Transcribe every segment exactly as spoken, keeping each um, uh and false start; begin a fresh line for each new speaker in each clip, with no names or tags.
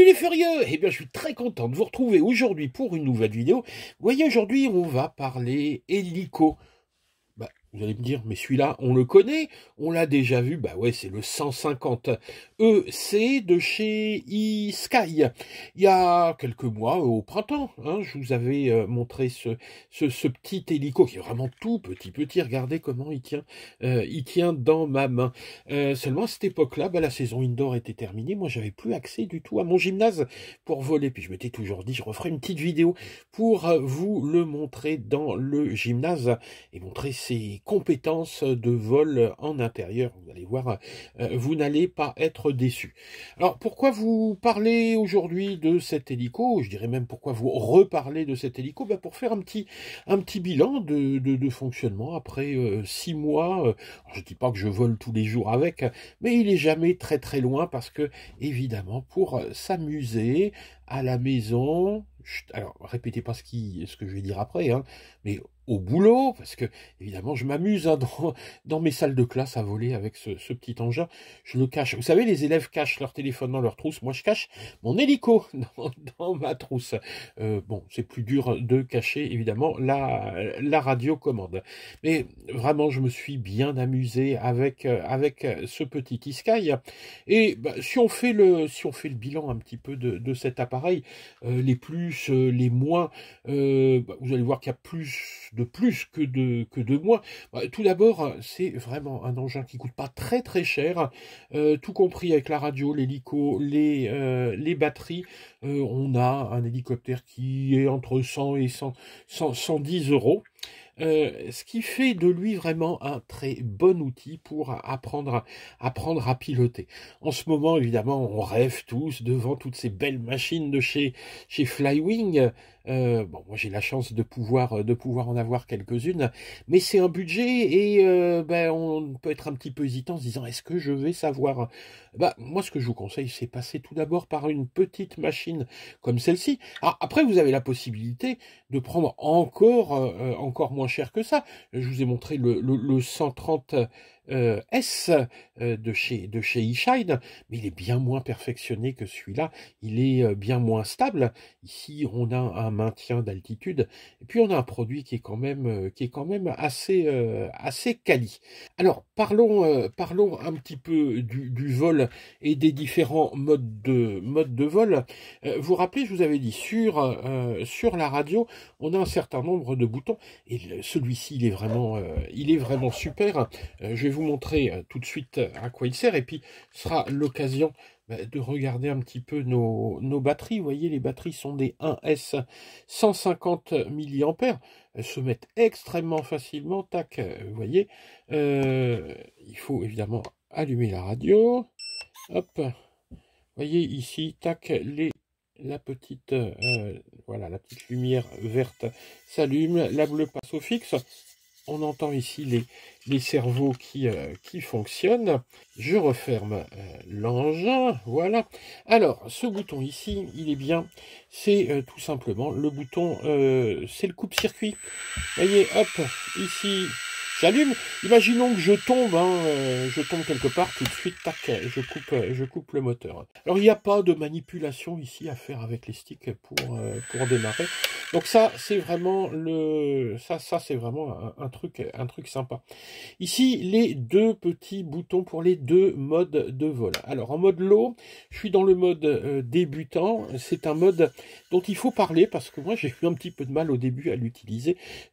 les furieux! Eh bien, je suis très content de vous retrouver aujourd'hui pour une nouvelle vidéo. Vous voyez, aujourd'hui, on va parler hélico. Bah, vous allez me dire, mais celui-là, on le connaît, on l'a déjà vu. Bah ouais, c'est le cent cinquante E C de chez eSky. Il y a quelques mois, au printemps, hein, je vous avais euh, montré ce, ce, ce petit hélico qui est vraiment tout petit, petit. Regardez comment il tient, euh, il tient dans ma main. Euh, seulement à cette époque-là, bah, la saison indoor était terminée. Moi, j'avais plus accès du tout à mon gymnase pour voler. Puis je m'étais toujours dit, je referai une petite vidéo pour euh, vous le montrer dans le gymnase et montrer ses compétences de vol en intérieur. Vous allez voir, euh, vous n'allez pas être déçus. Alors, pourquoi vous parlez aujourd'hui de cet hélico? Je dirais même pourquoi vous reparlez de cet hélico? Ben, pour faire un petit, un petit bilan de, de, de fonctionnement après euh, six mois. Euh, je ne dis pas que je vole tous les jours avec, mais il est jamais très très loin parce que, évidemment, pour s'amuser à la maison, alors répétez pas ce, qui, ce que je vais dire après, hein, mais au boulot, parce que évidemment je m'amuse hein, dans, dans mes salles de classe à voler avec ce, ce petit engin, je le cache. Vous savez, les élèves cachent leur téléphone dans leur trousse, moi je cache mon hélico dans, dans ma trousse. Euh, bon, c'est plus dur de cacher évidemment la, la radiocommande. Mais vraiment, je me suis bien amusé avec, avec ce petit eSky. Et bah, si, on fait le, si on fait le bilan un petit peu de, de cet appareil, euh, les plus, euh, les moins, euh, bah, vous allez voir qu'il y a plus de plus que de, que de moins. Bah, tout d'abord, c'est vraiment un engin qui coûte pas très très cher, euh, tout compris avec la radio, l'hélico, les, euh, les batteries. Euh, on a un hélicoptère qui est entre cent et cent, cent, cent dix euros. Euh, ce qui fait de lui vraiment un très bon outil pour apprendre, apprendre à piloter. En ce moment, évidemment, on rêve tous devant toutes ces belles machines de chez, chez Flywing. Euh, bon, moi j'ai la chance de pouvoir, de pouvoir en avoir quelques-unes, mais c'est un budget et euh, ben, on peut être un petit peu hésitant en se disant est-ce que je vais savoir? Bah, moi ce que je vous conseille, c'est passer tout d'abord par une petite machine comme celle-ci. Alors, après, vous avez la possibilité de prendre encore, euh, encore moins cher que ça. Je vous ai montré le, le, le cent trente euh, S euh, de chez, de chez eShine, mais il est bien moins perfectionné que celui-là. Il est euh, bien moins stable. Ici, on a un maintien d'altitude et puis on a un produit qui est quand même, euh, qui est quand même assez, euh, assez quali. Alors, parlons, euh, parlons un petit peu du, du vol et des différents modes de, modes de vol. Euh, vous vous rappelez, je vous avais dit, sur, euh, sur la radio, on a un certain nombre de boutons et celui-ci, il est vraiment, euh, il est vraiment super. Euh, je vais vous montrer euh, tout de suite à quoi il sert et puis ce sera l'occasion bah, de regarder un petit peu nos, nos batteries. Vous voyez, les batteries sont des un S cent cinquante milliampères. Elles se mettent extrêmement facilement. Tac, vous voyez. Euh, il faut évidemment allumer la radio. Hop. Vous voyez ici, tac, les la petite, euh, voilà, la petite lumière verte s'allume, la bleue passe au fixe. On entend ici les, les cerveaux qui, euh, qui fonctionnent. Je referme euh, l'engin, voilà. Alors, ce bouton ici, il est bien, c'est euh, tout simplement le bouton, euh, c'est le coupe-circuit. Vous voyez, hop, ici, j'allume. Imaginons que je tombe, hein, euh, je tombe quelque part, tout de suite, tac, je coupe, je coupe le moteur. Alors, il n'y a pas de manipulation ici à faire avec les sticks pour, euh, pour démarrer. Donc ça, c'est vraiment le, ça, ça c'est vraiment un, un truc, un truc sympa. Ici, les deux petits boutons pour les deux modes de vol. Alors, en mode low, je suis dans le mode euh, débutant. C'est un mode dont il faut parler parce que moi, j'ai eu un petit peu de mal au début à l'utiliser.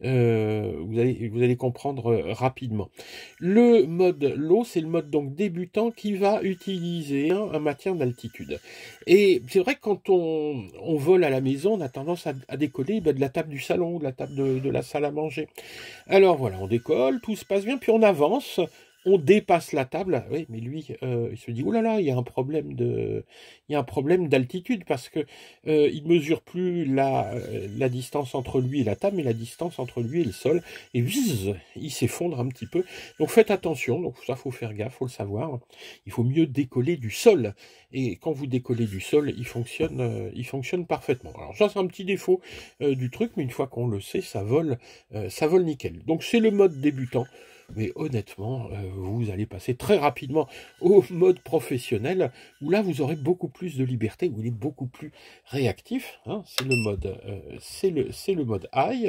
Euh, vous allez, vous allez comprendre euh, rapidement. Le mode low, c'est le mode donc débutant qui va utiliser un, un maintien d'altitude. Et c'est vrai que quand on, on vole à la maison, on a tendance à, à décoller ben, de la table du salon, de la table de, de la salle à manger. Alors voilà, on décolle, tout se passe bien, puis on avance, on dépasse la table. Oui, mais lui, euh, il se dit, oh là là, il y a un problème de, il y a un problème d'altitude parce que euh, il mesure plus la, la distance entre lui et la table, mais la distance entre lui et le sol. Et whiz, il s'effondre un petit peu. Donc faites attention. Donc ça, faut faire gaffe, faut le savoir. Il faut mieux décoller du sol. Et quand vous décollez du sol, il fonctionne, euh, il fonctionne parfaitement. Alors ça, c'est un petit défaut euh, du truc, mais une fois qu'on le sait, ça vole, euh, ça vole nickel. Donc c'est le mode débutant. mais honnêtement, euh, vous allez passer très rapidement au mode professionnel, où là, vous aurez beaucoup plus de liberté, où il est beaucoup plus réactif. Hein, c'est le mode, euh, c'est le, c'est le mode high.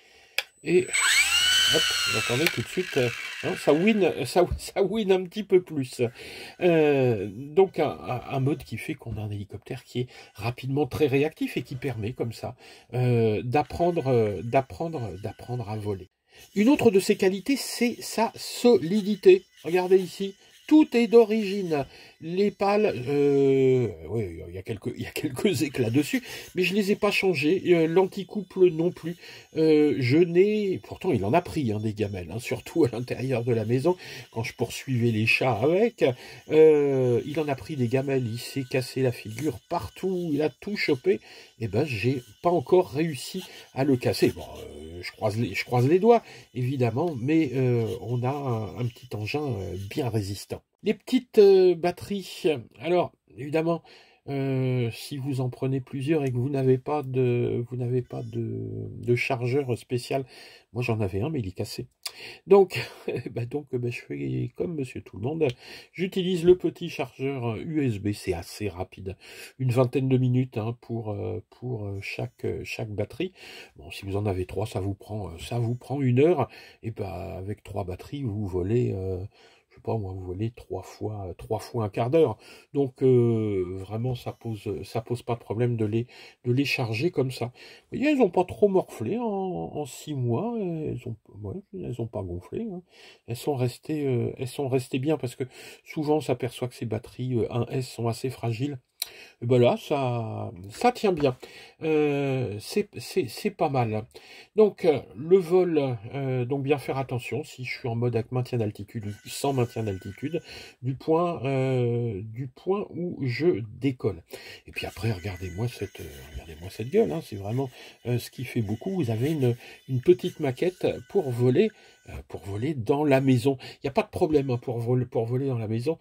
Et hop, vous entendez tout de suite, euh, hein, ça win, ça, ça win un petit peu plus. Euh, donc un, un, un mode qui fait qu'on a un hélicoptère qui est rapidement très réactif et qui permet comme ça euh, d'apprendre, euh, d'apprendre, d'apprendre à voler. Une autre de ses qualités, c'est sa solidité. Regardez ici, tout est d'origine. Les pales, euh, oui, il y a quelques, il y a quelques éclats dessus, mais je les ai pas changés. Euh, L'anticouple non plus. Euh, je n'ai, pourtant il en a pris hein, des gamelles, hein, surtout à l'intérieur de la maison quand je poursuivais les chats avec. Euh, il en a pris des gamelles, il s'est cassé la figure partout, il a tout chopé. Et ben j'ai pas encore réussi à le casser. Bon, euh, je croise les, je croise les doigts évidemment, mais euh, on a un, un petit engin euh, bien résistant. Les petites euh, batteries, alors évidemment, euh, si vous en prenez plusieurs et que vous n'avez pas de, vous n'avez pas de, de chargeur spécial, moi j'en avais un mais il est cassé. Donc, bah donc bah je fais comme Monsieur Tout le Monde, j'utilise le petit chargeur U S B, c'est assez rapide, une vingtaine de minutes hein, pour euh, pour chaque chaque batterie. Bon, si vous en avez trois, ça vous prend ça vous prend une heure et bah avec trois batteries vous volez. Euh, je sais pas moi, vous volez trois fois, trois fois un quart d'heure. Donc euh, vraiment, ça pose, ça pose pas de problème de les, de les charger comme ça. Vous voyez, elles ont pas trop morflé en, en six mois. Elles ont, ouais, elles ont pas gonflé. Hein. Elles sont restées, euh, elles sont restées bien parce que souvent, on s'aperçoit que ces batteries euh, un S sont assez fragiles. Et ben là, ça, ça tient bien. Euh, c'est pas mal. Donc, euh, le vol, euh, donc bien faire attention si je suis en mode avec maintien d'altitude ou sans maintien d'altitude, du point, euh, du point où je décolle. Et puis après, regardez-moi cette, euh, regardez-moi cette gueule. Hein, c'est vraiment euh, ce qui fait beaucoup. Vous avez une, une petite maquette pour voler. Euh, pour voler dans la maison. Il n'y a pas de problème hein, pour, voler, pour voler dans la maison.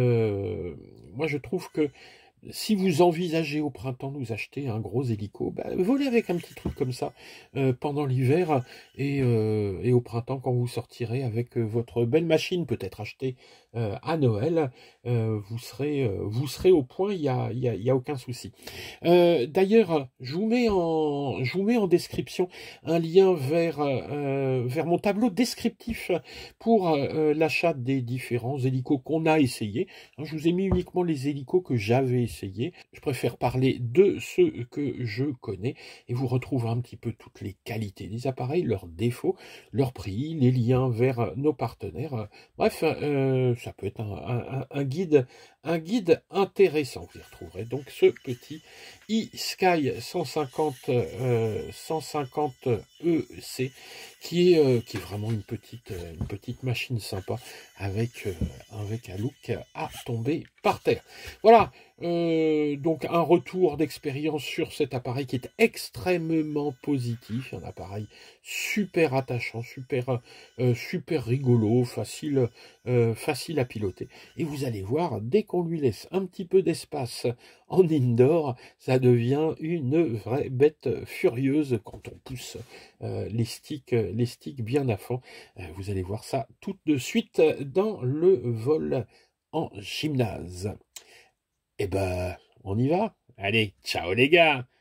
Euh, moi, je trouve que si vous envisagez au printemps de vous acheter un gros hélico, bah, volez avec un petit truc comme ça euh, pendant l'hiver et, euh, et au printemps quand vous sortirez avec euh, votre belle machine peut-être achetée euh, à Noël, euh, vous serez euh, vous serez au point, il y a, y a, y a aucun souci. Euh, D'ailleurs, je vous mets en je vous mets en description un lien vers euh, vers mon tableau descriptif pour euh, l'achat des différents hélicos qu'on a essayés. Hein, je vous ai mis uniquement les hélicos que j'avais essayés. Je préfère parler de ceux que je connais et vous retrouverez un petit peu toutes les qualités des appareils, leurs défauts, leurs prix, les liens vers nos partenaires. Bref, euh, ça peut être un, un, un guide, un guide intéressant. Vous y retrouverez donc ce petit eSky cent cinquante euh, cent cinquante E C qui est euh, qui est vraiment une petite une petite machine sympa avec euh, avec un look à tomber par terre. Voilà, euh, donc un retour d'expérience sur cet appareil qui est extrêmement positif, un appareil super attachant, super euh, super rigolo, facile euh, facile à piloter. Et vous allez voir, dès qu'on lui laisse un petit peu d'espace en indoor, ça devient une vraie bête furieuse quand on pousse euh, les sticks les sticks bien à fond. Euh, vous allez voir ça tout de suite dans le vol en gymnase. Eh ben, on y va? Allez, ciao les gars!